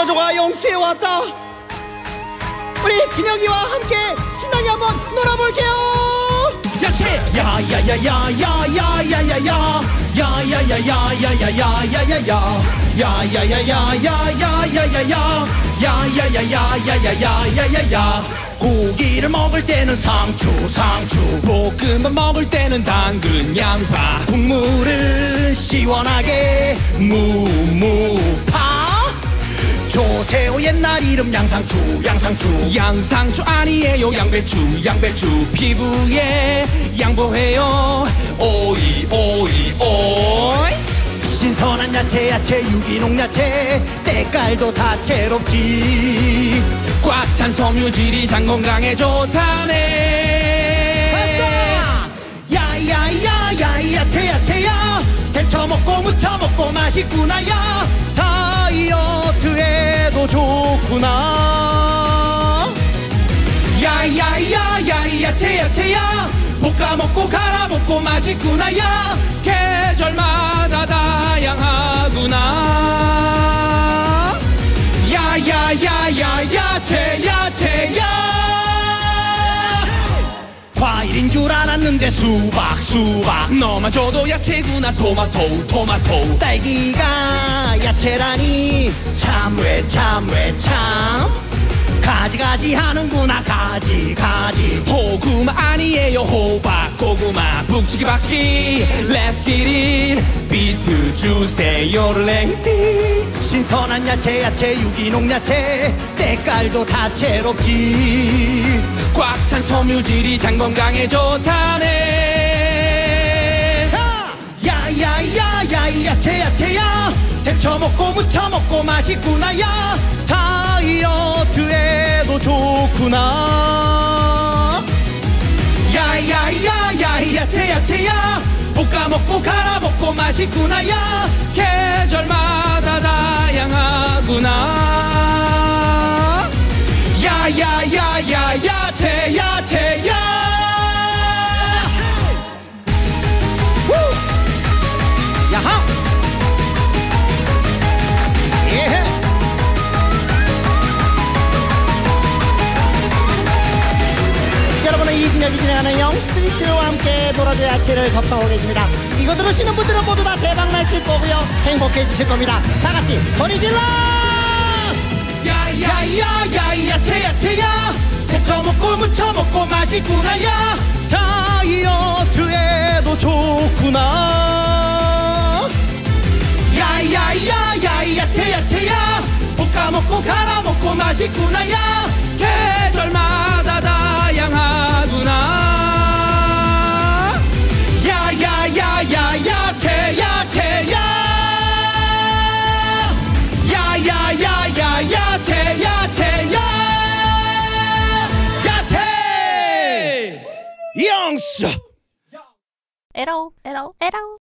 놀아줘가 영시에 왔다. 우리 진혁이와 함께 신나게 한번 놀아볼게요. 야채 야야야야야야야야야 야야야야야야야야야야 야야야야야야야야야 야야야야야야야야야. 고기를 먹을 때는 상추 볶음밥 먹을 때는 당근 양파, 국물은 시원하게 무파. 조세호 옛날 이름 양상추 양상추 아니에요 양배추 피부에 양보해요 오이. 신선한 야채 유기농 야채 때깔도 다채롭지. 꽉 찬 섬유질이 장 건강에 좋다네. 야야야야 야채야 데쳐 먹고 무쳐 먹고 맛있구나. 야 다이어트에도 좋구나. 야야야야 야채야 볶아 먹고 갈아 먹고 맛있구나. 야 계절마다 다양하구나. 야야야야 야채야. 과일인 줄 알았는데 수박. 너만 줘도 야채구나. 토마토. 딸기가 야채라니 참외 참. 가지 하는구나. 가지. 호구마 아니에요 호박 고구마. 북치기 박치기 Let's get it. 비트 주세요 랭띠. 신선한 야채 유기농 야채 때깔도 다채롭지. 꽉 찬 섬유질이 장 건강에 좋다네. 야야야야 야채야 데쳐 먹고 무쳐 먹고 맛있구나. 야 다이어트에도 좋구나. 야야야야 야채야 볶아 먹고 갈아 먹고 맛있구나. 야 계절마다 다양하구나. 야야야야 야채야. 야하 예. 여러분은 이진혁이 진행하는 영스트리트와 함께 놀아줘 야채를 접하고 계십니다. 이거 들으시는 분들은 모두 다 대박나실 거고요 행복해지실 겁니다. 다같이 소리 질러. 야야야야 야채야 데쳐 먹고 무쳐 먹고 맛있구나. 야 다이어트에도 좋구나. 야야야야 야채야 볶아 먹고 갈아 먹고 맛있구나. 야 계절마다 다양하구나. 야야야야 야채야. 야야야야 야채야. 영수 에러